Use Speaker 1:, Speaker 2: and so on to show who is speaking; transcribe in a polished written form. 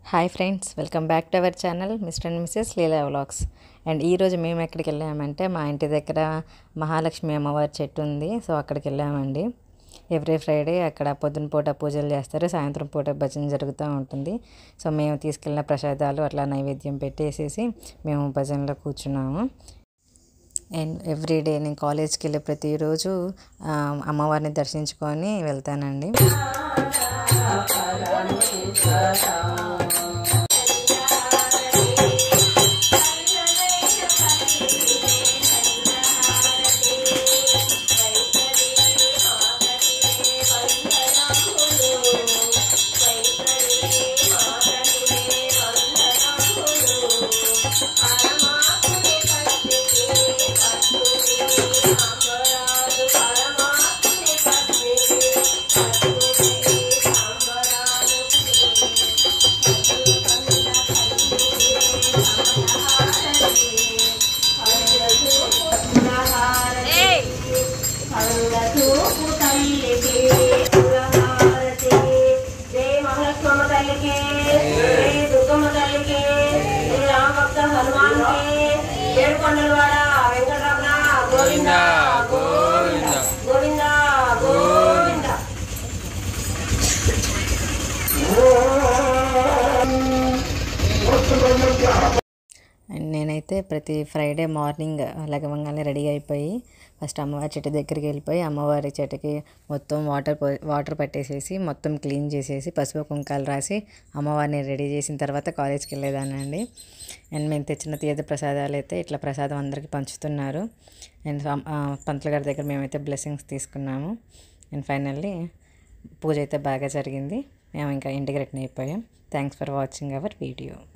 Speaker 1: Hi friends, welcome back to our channel mister and missus Leela vlogs. And ఈరోజు మేము ఎక్కడికి వెళ్ళామంటే మా ఇంటి దగ్గర మహాలక్ష్మి అమ్మవారి చెట్టు ఉంది. సో అక్కడికి వెళ్ళామండి. ఎవ్రీ ఫ్రైడే అక్కడ పొద్దున పూట పూజలు చేస్తారు, సాయంత్రం పూట భజన జరుగుతూ ఉంటుంది. సో మేము తీసుకెళ్ళిన ప్రసాదాలు అట్లా నైవేద్యం పెట్టేసేసి మేము భజనలో కూర్చున్నాము. అండ్ ఎవ్రీడే నేను కాలేజ్కి వెళ్ళే ప్రతిరోజు అమ్మవారిని దర్శించుకొని వెళ్తానండి. అండ్ నేనైతే ప్రతి ఫ్రైడే మార్నింగ్ లగవంగానే రెడీ అయిపోయి ఫస్ట్ అమ్మవారి చెట్టు దగ్గరికి వెళ్ళిపోయి అమ్మవారి చెట్టుకి మొత్తం వాటర్ పట్టేసేసి మొత్తం క్లీన్ చేసేసి పసుపు కుంకాలు రాసి అమ్మవారిని రెడీ చేసిన తర్వాత కాలేజ్కి వెళ్ళేదానండి. అండ్ మేము తెచ్చిన తీర్థ ప్రసాదాలు అయితే ఇట్లా ప్రసాదం అందరికీ పంచుతున్నారు. అండ్ పంతులు గారి దగ్గర మేమైతే బ్లెస్సింగ్స్ తీసుకున్నాము. అండ్ ఫైనల్లీ పూజ అయితే బాగా జరిగింది. మేము ఇంకా ఇంటికి రిటర్న్ అయిపోయాం. Thanks for watching our video.